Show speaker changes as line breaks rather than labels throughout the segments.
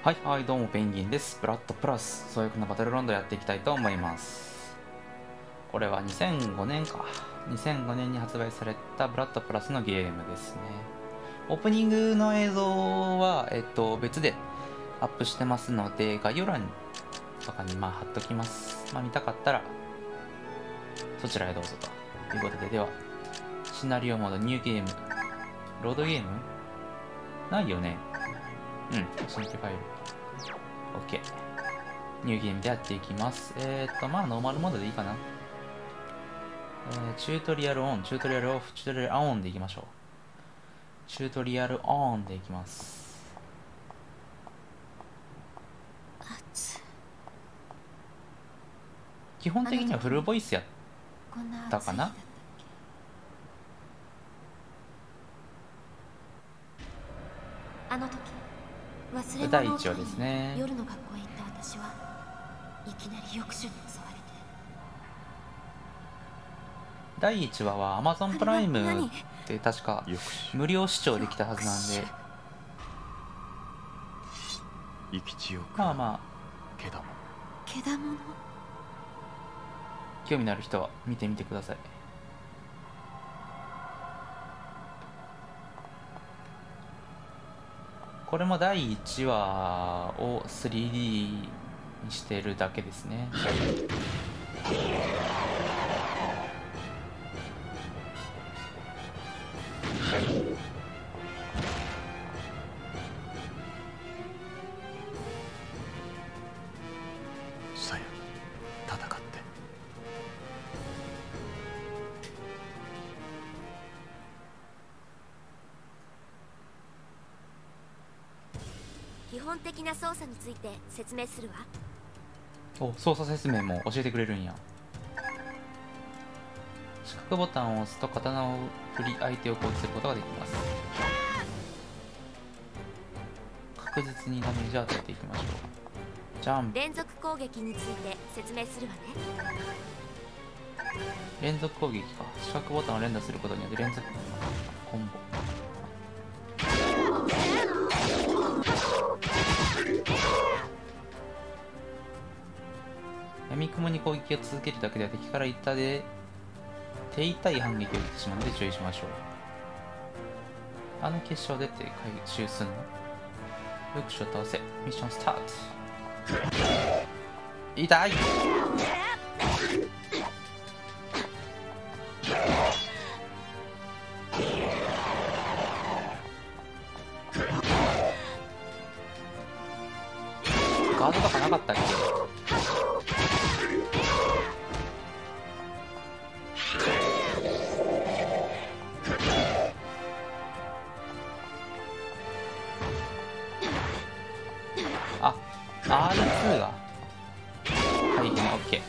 はいはい、どうもペンギンです。ブラッドプラス壮大なバトルロンドやっていきたいと思います。これは2005年か。2005年に発売されたブラッドプラスのゲームですね。オープニングの映像は、別でアップしてますので、概要欄とかに貼っときます。見たかったらそちらへどうぞということで、ではシナリオモードニューゲーム、ロードゲームないよね。新規ファイル OK。 ニューゲームでやっていきます。ノーマルモードでいいかな。チュートリアルオン、チュートリアルオフ、チュートリアルオンでいきましょう。チュートリアルオンでいきます。基本的にはフルボイスやったかな。
あの時忘れ
第1
物を取りに
話ですね。
夜の学校へ行った私はいきなり抑止に襲われて。
第1話は Amazon プライムで確か無料視聴できたはずなんで、
けだもの
興味のある人は見てみてください。これも第1話を 3D にしてるだけですね。
さや、戦って。
基本的な操作について説明するわ。
お、操作説明も教えてくれるんや。四角ボタンを押すと刀を振り相手を攻撃することができます。確実にダメージを与えていきましょう。ジャンプ。
連続攻撃について説明するわね。
連続攻撃か。四角ボタンを連打することによって連続コンボ。闇雲に攻撃を続けるだけでは敵から手痛い反撃を受けてしまうので注意しましょう。あの結晶でって回収すんの。抑止を倒せ。ミッションスタート。痛い。ガードとかなかったっけ。あ、R2 が回避の OK。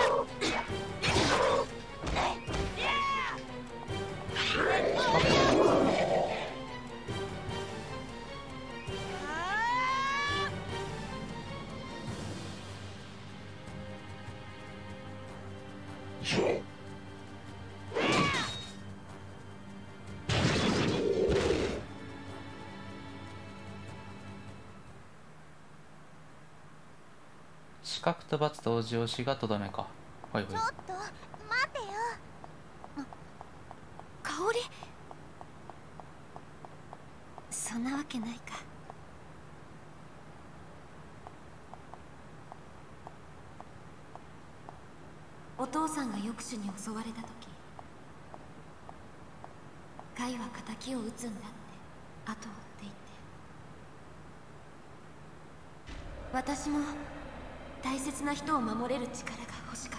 四角と×同時押しがとどめか。ほいほい。
ちょっと待てよ。香り、そんなわけないか。お父さんが抑止に襲われた時、カイは敵を撃つんだって後を追っていて、私も大切な人を守れる力が欲しかった。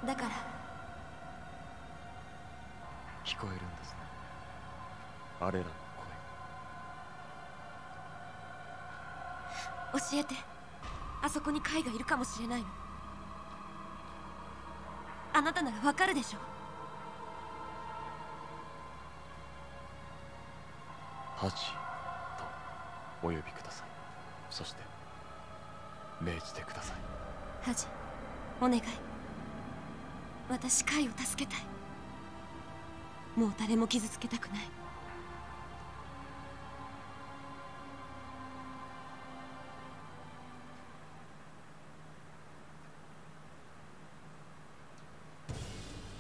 だから
聞こえるんですね、あれらの
教えて。あそこにカイがいるかもしれないの。あなたならわかるでしょ。
声。ハジとお呼びください。そして命じてください。
ハジ、お願い。私カイを助けたい。もう誰も傷つけたくない。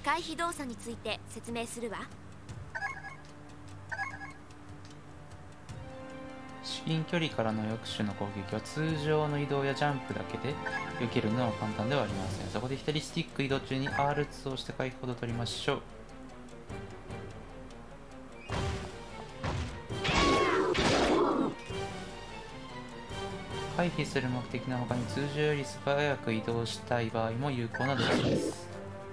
回避動作について説明するわ。
至近距離からの抑止の攻撃は通常の移動やジャンプだけで避けるのは簡単ではありません。そこで左スティック移動中に R2 を押して回避行動を取りましょう。回避する目的の他に通常より素早く移動したい場合も有効な動作です。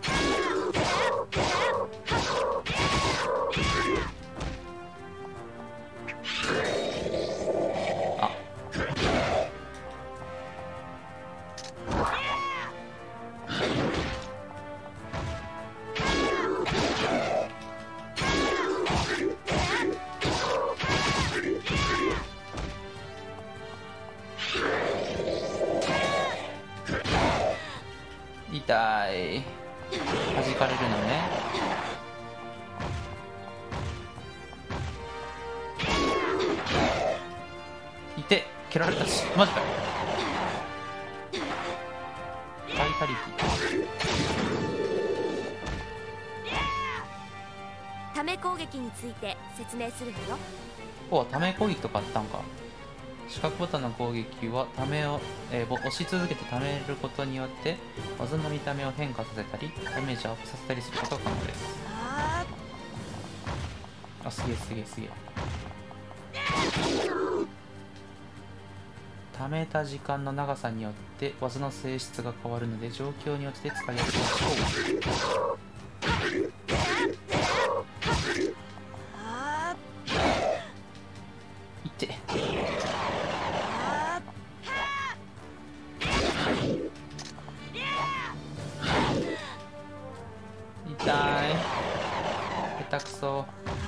痛い。弾かれるのね。いて、蹴られたし、マジかよ。バイタリティ。
ため攻撃について説明するわよ。
お、ため攻撃とかあったんか。四角ボタンの攻撃はためを、押し続けてためることによって技の見た目を変化させたりダメージをアップさせたりすることが可能です。あ、すげえすげえすげえ。ためた時間の長さによって技の性質が変わるので状況に応じて使い分けましょう。いって痛い。下手くそ。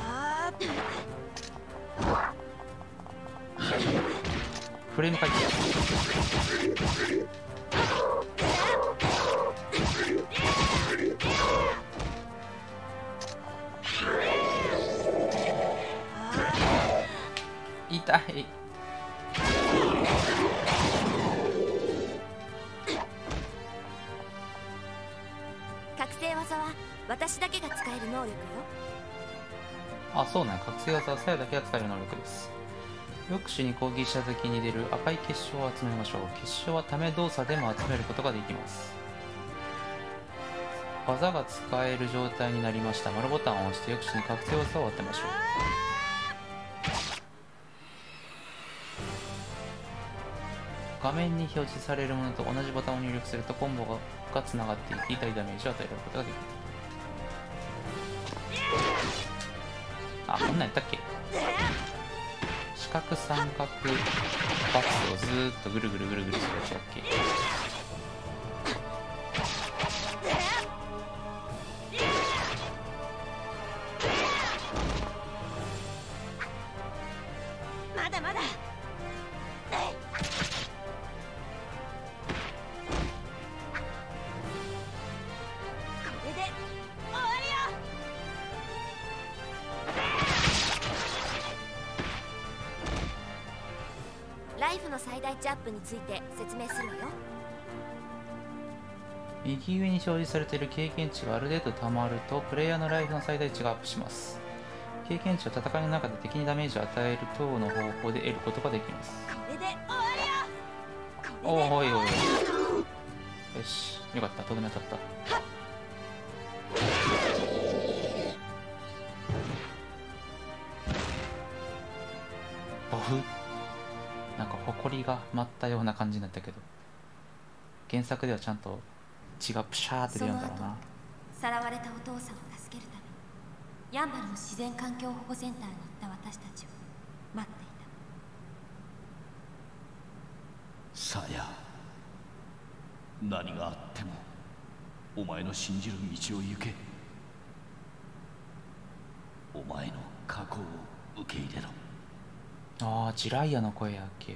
フレーム回転。痛い。
覚醒技は私だけが使える能力よ。
あ、そうなん。覚醒技は鞘だけが使える能力です。抑止に攻撃した時に出る赤い結晶を集めましょう。結晶はため動作でも集めることができます。技が使える状態になりました。丸ボタンを押して抑止に覚醒技を当てましょう。画面に表示されるものと同じボタンを入力するとコンボがつながっていて痛いダメージを与えることができる。あ、こんなんやったっけ。四角三角バックをずーっとぐるぐるぐるぐるするやつだっけ。
まだまだ。ライフの最大値アップについて説明するわよ。
右上に表示されている経験値がある程度溜まるとプレイヤーのライフの最大値がアップします。経験値を戦いの中で敵にダメージを与える等の方法で得ることができます。
これで終わりよ。
おいおいおい。よし、よかった。とどめ当たった。ボフ。なんか埃が舞ったような感じになったけど、原作ではちゃんと血がプシャーって出るんだろうな。
さらわれたお父さんを助けるためにやんばるの自然環境保護センターに行った私たちを待っていた。
さや、何があってもお前の信じる道を行け。お前の過去を受け入れろ。
ああ、ジライアの声やっけ。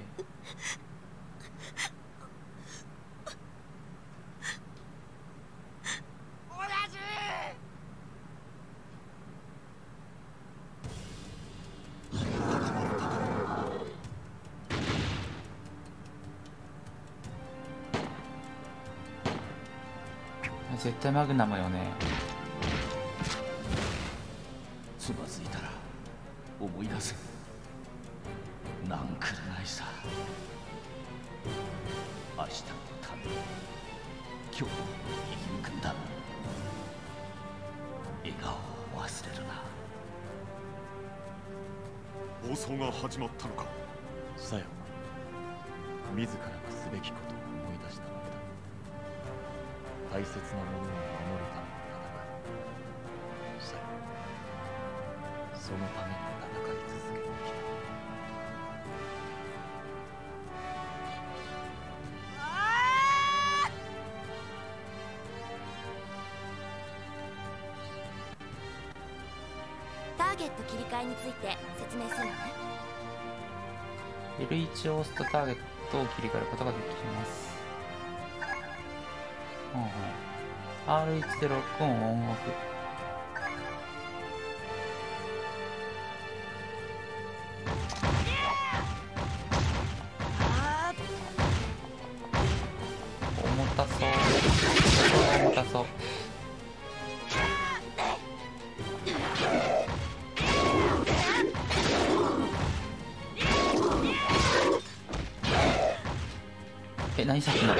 絶対マグナムよね。
思い出せ。なんくるないさ。明日のために今日を生き抜くんだ。笑顔を忘れるな。
暴走が始まったのか。
さよ、自らがすべきことを思い出したのだ。大切なものを守るために戦う。さよ、そのために戦い続けてきた。
ターゲット切り替えについて説明するのね。
L1 を押すとターゲットを切り替えることができます。R1 でロックオンオンオフ。重たそう。重たそう。何さっきの何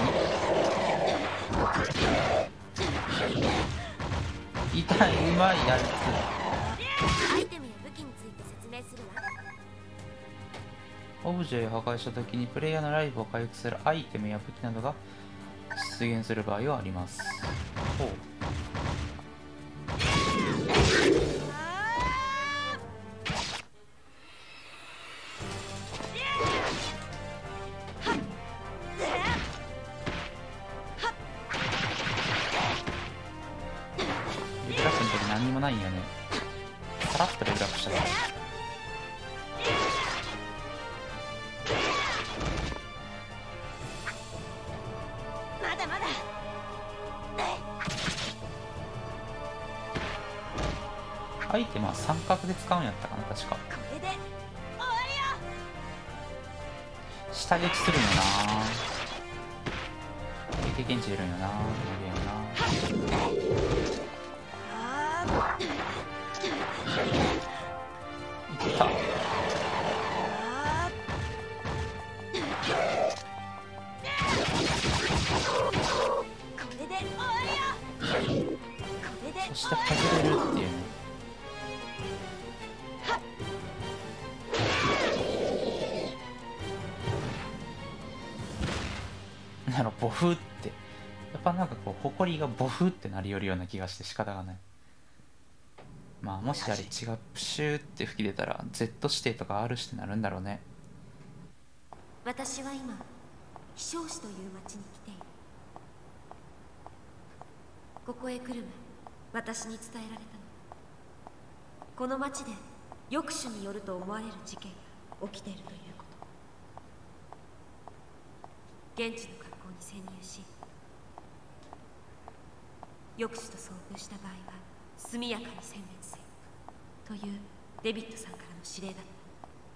痛い、うまいやつ。
アイテムや武器について説明するわ。
オブジェを破壊したときにプレイヤーのライフを回復するアイテムや武器などが出現する場合はあります。ほう。何にもないんやね。さらっとレベルアップしたから。
まだまだ。
アイテムは三角で使うんやったかな、確か。
これで終わりよ。
下打ちするんよな。経験値出るんよな。いった。そして外れるっていうね。なるボフってやっぱなんかこう埃がボフってなりよるような気がして仕方がない。まあもしあれ血がプシューって吹き出たら Z 指定とか R 指定になるんだろうね。
私は今飛翔市という町に来ている。ここへ来る前、私に伝えられたの。この町で抑止によると思われる事件が起きているということ。現地の学校に潜入し、抑止と遭遇した場合は速やかに殲滅せというデビッドさんからの指令だった。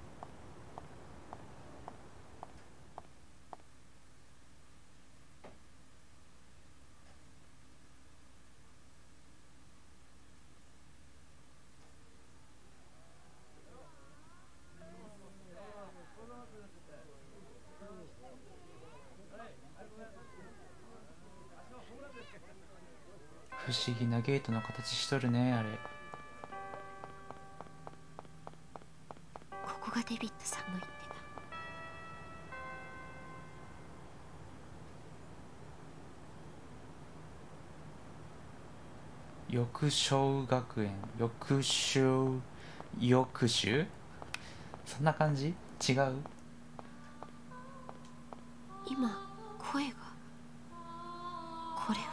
不思議なゲートの形しとるね、あれ。
ここがデビッドさんの言ってた。
翼小学園、翼手そんな感じ？違う？
今声が、これは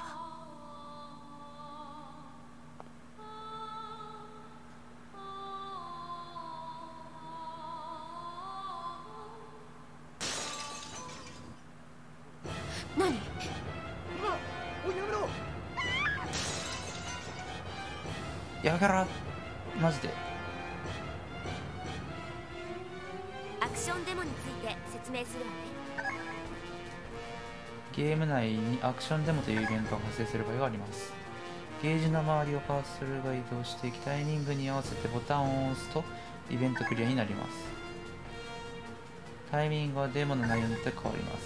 何？
やがら、マジで。
アクションデモについて説明するわね。
ゲーム内にアクションデモというイベントが発生する場合があります。ゲージの周りをカーソルが移動していきタイミングに合わせてボタンを押すとイベントクリアになります。タイミングはデーモの内容によって変わります。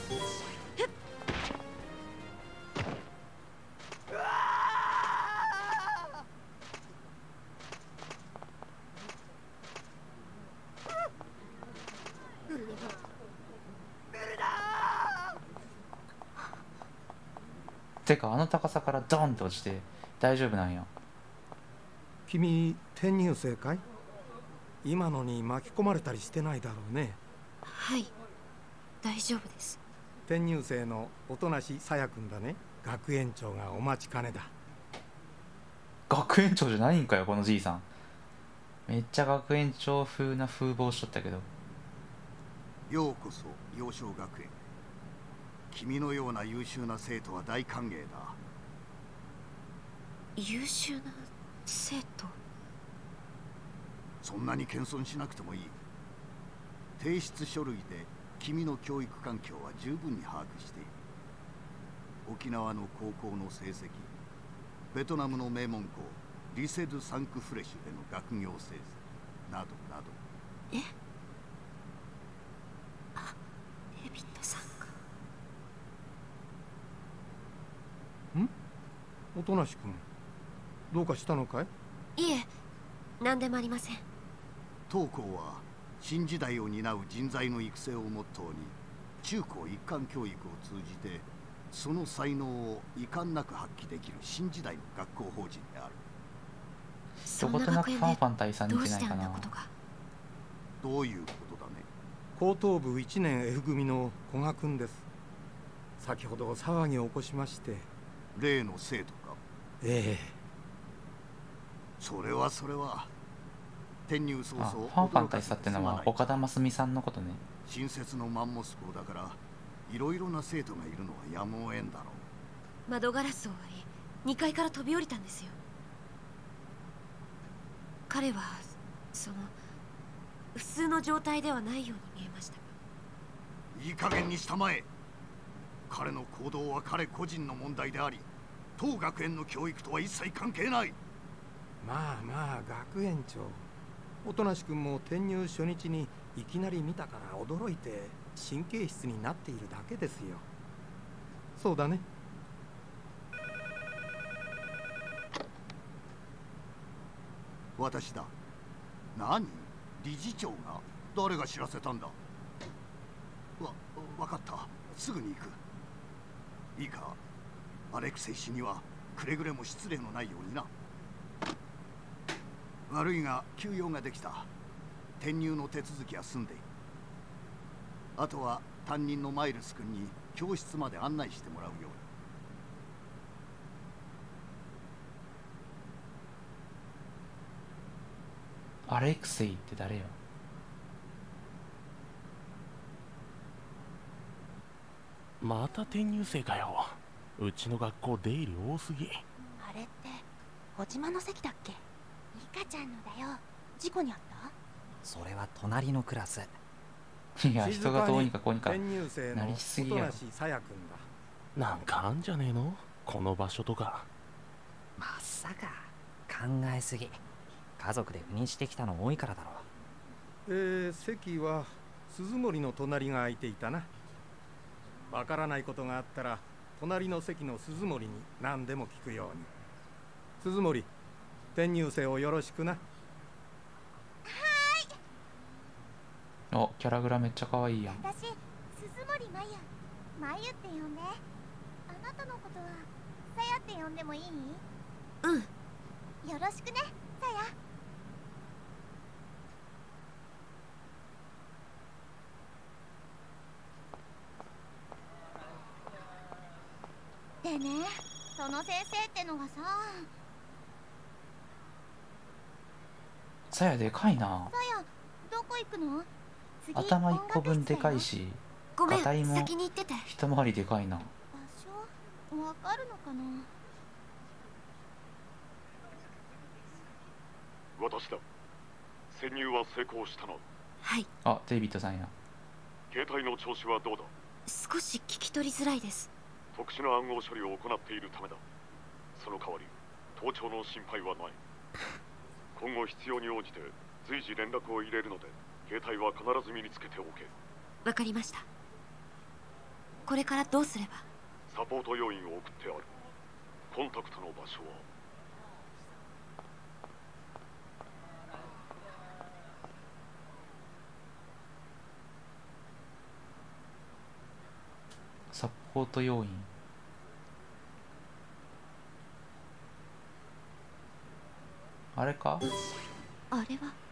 てかあの高さからドンって落ちて大丈夫なんや。
君転入生かい？今のに巻き込まれたりしてないだろうね。
はい、大丈夫です。
転入生の音無さやくんだね。学園長がお待ちかねだ。
学園長じゃないんかよこのじいさん。めっちゃ学園長風な風貌しとったけど。
ようこそ幼少学園。君のような優秀な生徒は大歓迎だ。
優秀な生徒？
そんなに謙遜しなくてもいい。提出書類で君の教育環境は十分に把握している。沖縄の高校の成績、ベトナムの名門校リセ・ドゥ・サンクフレッシュでの学業成績などなど。
え？あ、デビッドさんか。
音無くん、どうかしたのかい？
いえ、何でもありません。
当校は新時代を担う人材の育成をモットーに中高一貫教育を通じてその才能を遺憾なく発揮できる新時代の学校法人である。
どことなくファンファン大佐に似てないかな。
どういうことだね。
高等部1年 F 組の古賀くんです。先ほど騒ぎを起こしまして。
例の生徒か？
ええ。
それは転入早々。
ファンファン大佐ってのは岡田真澄さんのことね。
新設のマンモス校だからいろいろな生徒がいるのはやむを得んだろう。
窓ガラスを割り2階から飛び降りたんですよ。彼は普通の状態ではないように見えました。
いい加減にしたまえ。彼の行動は彼個人の問題であり当学園の教育とは一切関係ない。
まあまあ学園長、音無くんも転入初日にいきなり見たから驚いて神経質になっているだけですよ。そうだね。
私だ。何？理事長が？誰が知らせたんだ？わかった。すぐに行く。いいか、アレクセイ氏にはくれぐれも失礼のないようにな。悪いが休養ができた。転入の手続きは済んでいる。あとは担任のマイルス君に教室まで案内してもらうように。
アレクセイって誰よ？
また転入生かよ。うちの学校出入り多すぎ。
あれって小島の席だっけ？リカちゃんのだよ。事故にあった？
それは隣のクラス。
いや、人がどうにかこうにか
転入生の
なりすぎやろ。
音無さやくんだ。
なんかあんじゃねえの？この場所とか。
まさか考えすぎ。家族で赴任してきたの多いからだろ。
席は鈴森の隣が空いていたな。わからないことがあったら隣の席の鈴森に何でも聞くように。鈴森、転入生をよろしくな。
お、キャラグラめっちゃ可愛いやん。
私、鈴森まゆ。まゆって呼んで。あなたのことはさやって呼んでもいい？
うん。
よろしくね、さや。でね、その先生ってのがさ。
さやでかいな。
さや、どこ行くの？
頭1個分でかいし、
ごめん、
ガタイも
先に行ってて。
一回りでかいな。
場所わかるのかな？
私だ。潜入は成功したな。
はい。
あ、デイビッドさんや。
携帯の調子はどうだ？
少し聞き取りづらいです。
特殊な暗号処理を行っているためだ。その代わり盗聴の心配はない。今後必要に応じて随時連絡を入れるので、携帯は必ず身につけておけ。
わかりました。これからどうすれば？
サポート要員を送ってある。コンタクトの場所は
サポート要員。あれか？
あれは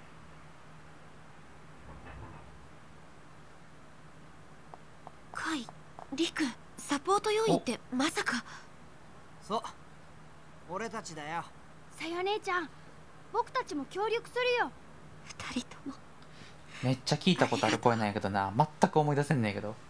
カイ、リク、サポート要員ってまさか。
そう、俺たちだよ。
さや姉ちゃん、僕たちも協力するよ。
二人とも。
めっちゃ聞いたことある声なんやけどな、全く思い出せんねんけど。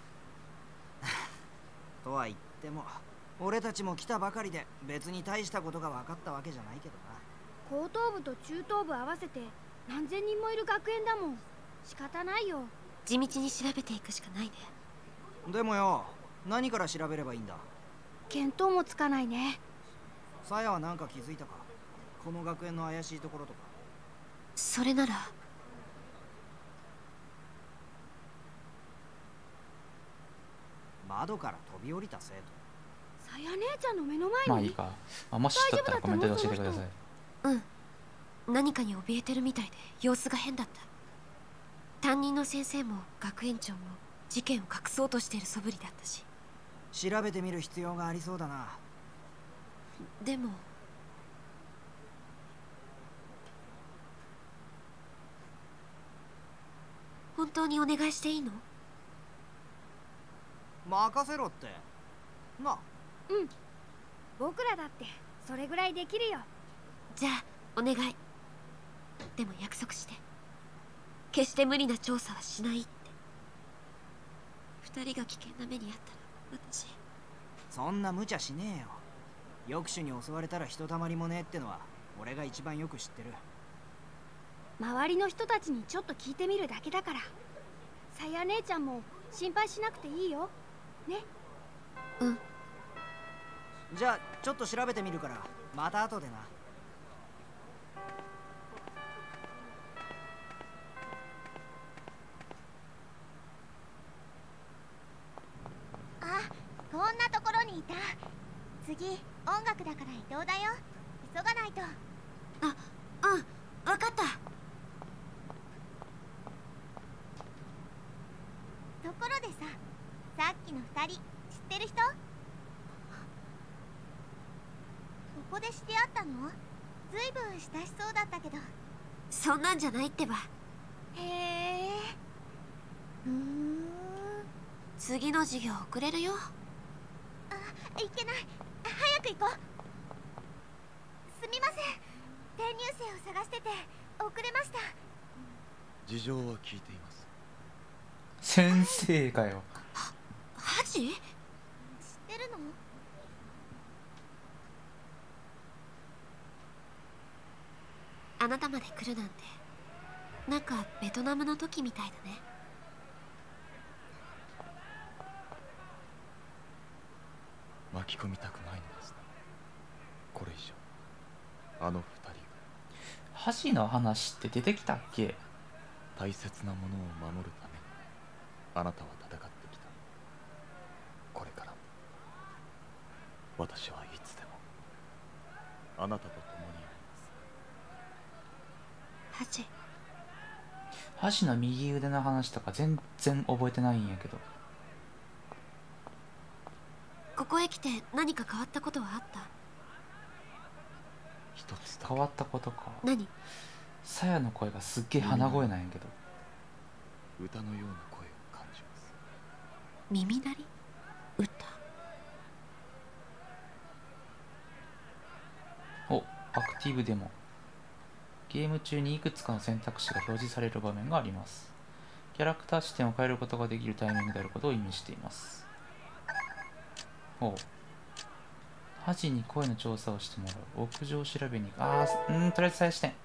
とは言っても俺たちも来たばかりで別に大したことが分かったわけじゃないけどな。
高等部と中等部合わせて何千人もいる学園だもん。仕方ないよ。
地道に調べていくしかないね。
でもよ、何から調べればいいんだ？
見当もつかないね。
さやは何か気づいたか？この学園の怪しいところとか。
それなら
窓から飛び降りた生
徒。さや姉ちゃんの目の前に。
まあいいか、もしだったらコメントで教えてください。
うん、何かに怯えてるみたいで様子が変だった。担任の先生も学園長も事件を隠そうとしている素振りだったし。
調べてみる必要がありそうだな。
でも本当にお願いしていいの？
任せろってな。
うん、僕らだってそれぐらいできるよ。
じゃあお願い。でも約束して、決して無理な調査はしないって。二人が危険な目にあったら私。
そんな無茶しねえよ。抑止に襲われたらひとたまりもねえってのは俺が一番よく知ってる。
周りの人たちにちょっと聞いてみるだけだから。さや姉ちゃんも心配しなくていいよね。
うん。
じゃあちょっと調べてみるからまた後でな。
あ、こんなところにいた。次音楽だから移動だよ。急がないと。
あ、うん、分かった。
ところでさ、さっきの2人知ってる人？ここで知り合ったの？ずいぶん親しそうだったけど。
そんなんじゃないってば。
へえ。
次の授業遅れるよ。
あ、いけない。早く行こう。すみません、転入生を探してて遅れました。
事情は聞いています。
先生かよ。
ハジ？知って
るの？
あなたまで来るなんて、なんかベトナムの時みたいだね。
巻き込みたくないのですね。これ以上あの二人が。
ハジの話って出てきたっけ？
大切なものを守るためにあなたは戦ってきた。これからも私はいつでもあなたと共にあります。
ハジ。
ハジの右腕の話とか全然覚えてないんやけど。
ここへ来て何か変わったことはあった？
一つ
変わったことか。
何？
さやの声がすっげえ鼻声なんやけど。
歌のような声を感じます。
耳鳴り？歌？
お、アクティブデモ。ゲーム中にいくつかの選択肢が表示される場面があります。キャラクター視点を変えることができるタイミングであることを意味しています。ほう。ハジに声の調査をしてもらう。屋上調べに行く。とりあえず再視点。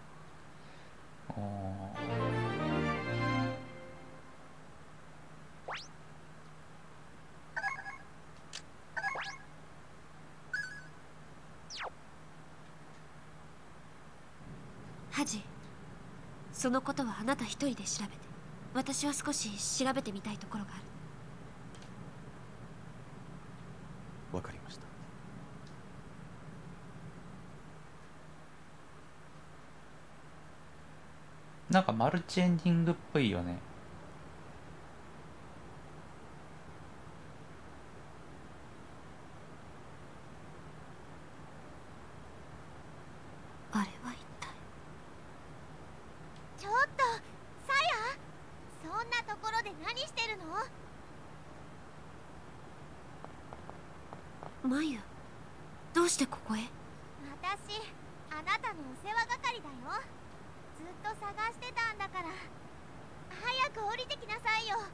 ハジ、 そのことはあなた一人で調べて。私は少し調べてみたいところがある。
わかりました。
なんかマルチエンディングっぽいよね。
あれは一体。
ちょっとさや、そんなところで何してるの？
マユ、どうしてここへ？
私、あなたのお世話係だよ。ずっと探してたんだから、早く降りてきなさいよ。も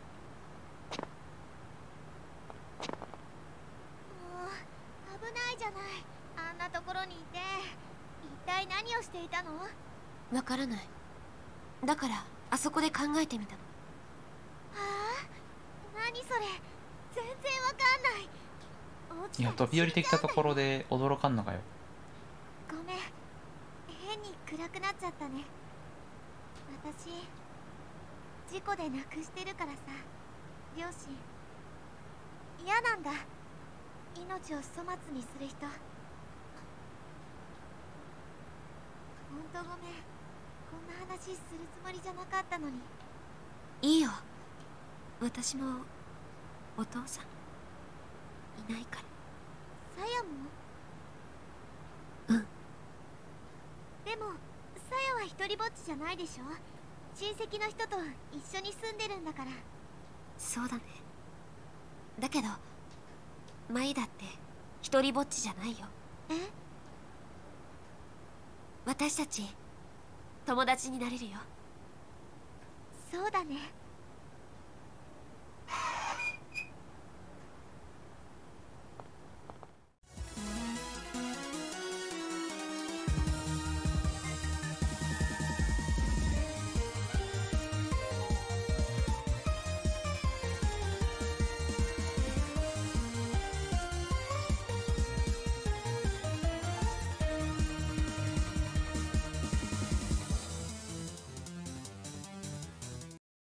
う危ないじゃない、あんなところにいて。一体何をしていたの？
わからない。だからあそこで考えてみたの。
はあ、何それ、全然わかんない。
いや、飛び降りてきたところで驚かんのかよ。
ごめん、変に暗くなっちゃったね。私、事故で亡くしてるからさ、両親。嫌なんだ、命を粗末にする人。ほんとごめん、こんな話するつもりじゃなかったのに。
いいよ、私もお父さんいないから。
さやも？
うん。
でもさやは一人ぼっちじゃないでしょ。親戚の人と一緒に住んでるんだから。
そうだね。だけどマイだって一人ぼっちじゃないよ。
え？
私たち友達になれるよ。
そうだね。